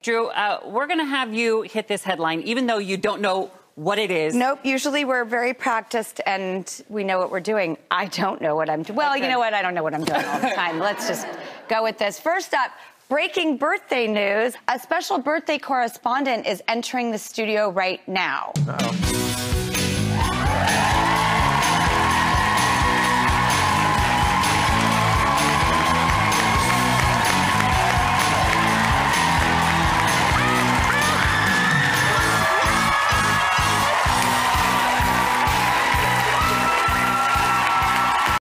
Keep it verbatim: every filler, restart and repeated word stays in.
Drew, uh, we're going to have you hit this headline, even though you don't know what it is. Nope. Usually we're very practiced and we know what we're doing. I don't know what I'm doing. Well, okay. You know what? I don't know what I'm doing all the time. Let's just go with this. First up, breaking birthday news. A special birthday correspondent is entering the studio right now. Uh-oh.